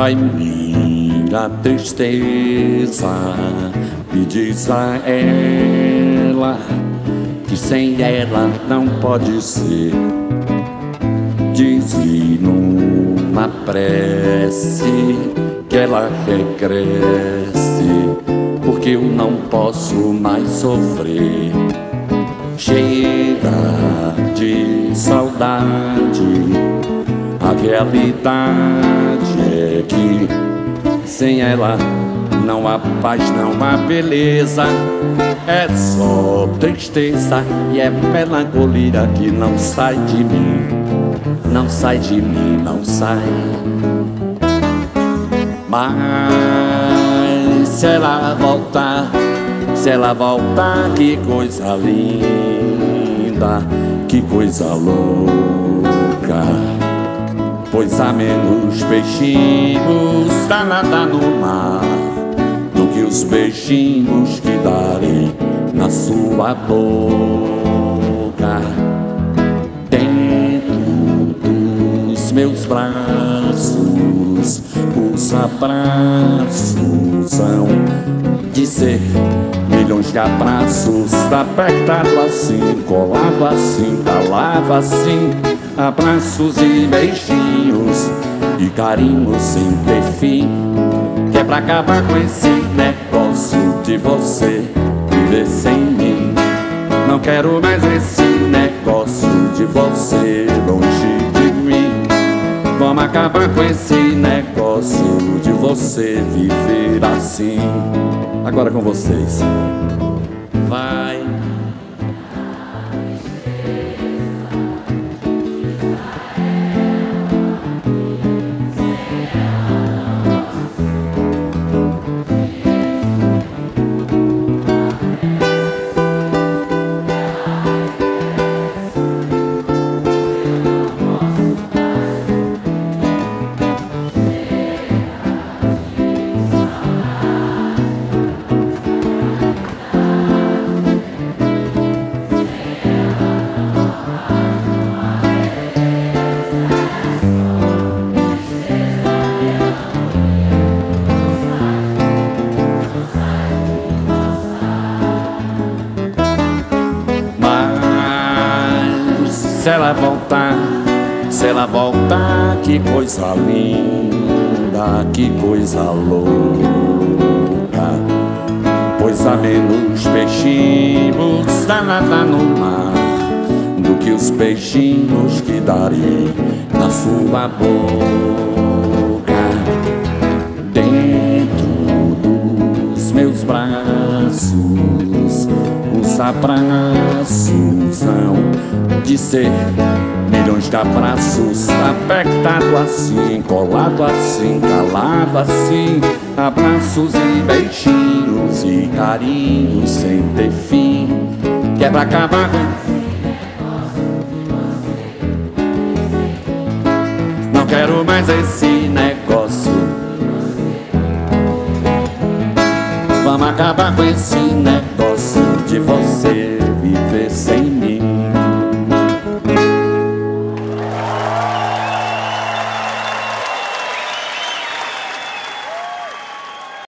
Vai minha tristeza e diz a ela que sem ela não pode ser. Diz-lhe numa prece que ela regresse, porque eu não posso mais sofrer. Chega de saudade, a realidade é que sem ela não há paz, não há beleza. É só tristeza e é melancolia que não sai de mim. Não sai de mim, não sai. Mas se ela voltar, que coisa linda, que coisa louca. Pois há menos peixinhos pra nadar no mar do que os beijinhos que darei na sua boca. Dentro dos meus braços, os abraços hão de ser milhões de abraços, apertado assim, colado assim, calado assim. Abraços e beijinhos e carinhos sem ter fim, que é pra acabar com esse negócio de você viver sem mim. Não quero mais esse negócio de você longe de mim. Vamos acabar com esse negócio de você viver assim. Agora com vocês. Vai. Se ela voltar, que coisa linda, que coisa louca. Pois há menos peixinhos pra nadar no mar do que os beijinhos que darei na sua boca. Dentro dos meus braços, os abraços hão de ser milhões de abraços, apertado assim, colado assim, calado assim. Abraços e beijinhos e carinhos sem ter fim, que é pra acabar com... Não quero mais esse negócio. Vamos acabar com esse negócio de você